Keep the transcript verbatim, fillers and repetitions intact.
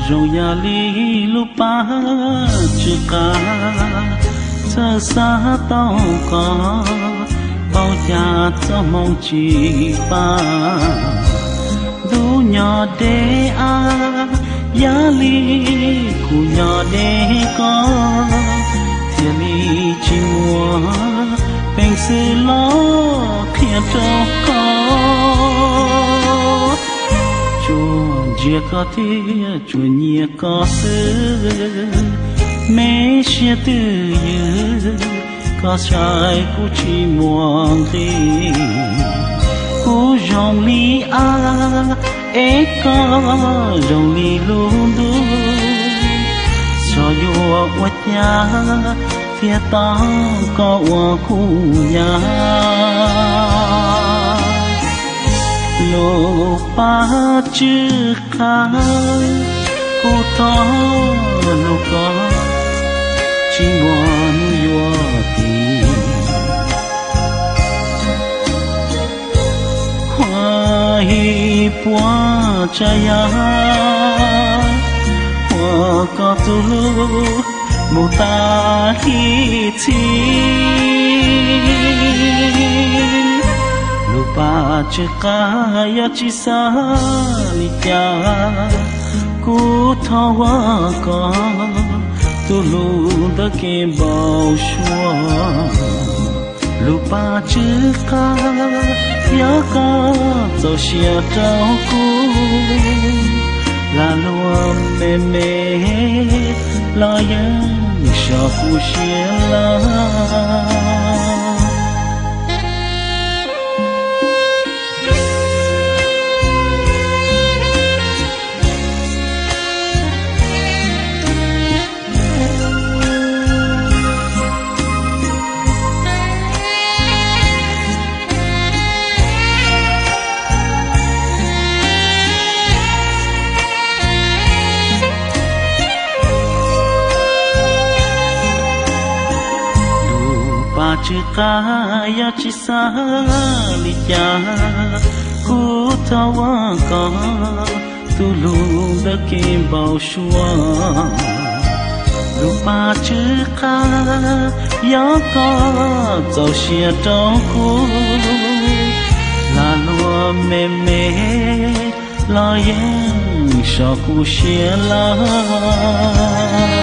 rong ya li lu pa chữ ca thơ xa tao có bao cha cho mong chỉ pa du nhỏ đê a ya li cu nhỏ đê có thiên li chỉ mua bèn sư lo kia cho có chia có thế chùa nhẹ có sư mẹ chia từ như có trái của chỉ muôn khi của dòng ly a ế có dòng ly luôn luôn cho dù quất nhà phía ta có khu nhà lô pa chữ ca cô thó lô có chỉ muốn yo thì hoa hi qua chaya hoa có tu mô ta hi chi lupa cekaya cisa liya ku thawa ko tulung da ke bao shua lupa cekaya ka zo xia trao ku la lua me me la yang sha ku xia la chữ kaya chỉ xa liya ku tawa có tu lu đã kim bao xua lupa chữ kaya có dầu xia trong khu là lúa mê mê lo yên cho cu xia la